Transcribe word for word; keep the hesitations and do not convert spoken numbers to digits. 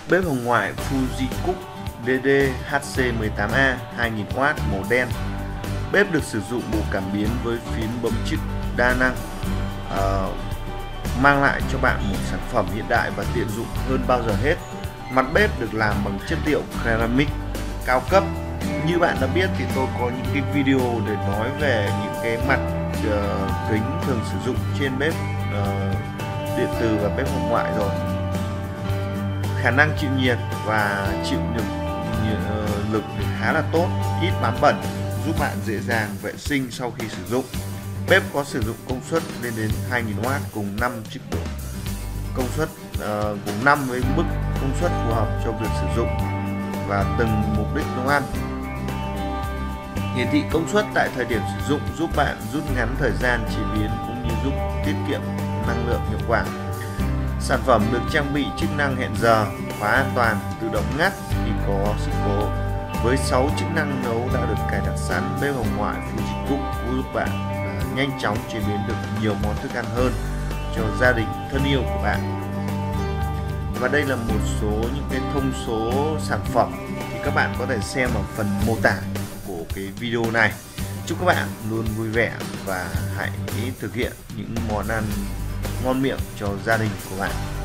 Bếp hồng ngoại Fujikook D D H C mười tám A hai nghìn oát màu đen. Bếp được sử dụng bộ cảm biến với phím bấm chích đa năng, uh, mang lại cho bạn một sản phẩm hiện đại và tiện dụng hơn bao giờ hết. Mặt bếp được làm bằng chất liệu ceramic cao cấp. Như bạn đã biết thì tôi có những cái video để nói về những cái mặt uh, kính thường sử dụng trên bếp uh, điện từ và bếp hồng ngoại rồi. Khả năng chịu nhiệt và chịu được uh, lực thì khá là tốt, ít bám bẩn, giúp bạn dễ dàng vệ sinh sau khi sử dụng. Bếp có sử dụng công suất lên đến hai nghìn oát cùng năm chức độ công suất uh, cùng năm với mức công suất phù hợp cho việc sử dụng và từng mục đích nấu ăn. Hiển thị công suất tại thời điểm sử dụng giúp bạn rút ngắn thời gian chế biến cũng như giúp tiết kiệm năng lượng hiệu quả. Sản phẩm được trang bị chức năng hẹn giờ, khóa an toàn, tự động ngắt khi có sự cố. Với sáu chức năng nấu đã được cài đặt sẵn, bếp hồng ngoại Fujikook giúp bạn nhanh chóng chế biến được nhiều món thức ăn hơn cho gia đình thân yêu của bạn. Và đây là một số những cái thông số sản phẩm thì các bạn có thể xem ở phần mô tả của cái video này. Chúc các bạn luôn vui vẻ và hãy thực hiện những món ăn ngon miệng cho gia đình của bạn.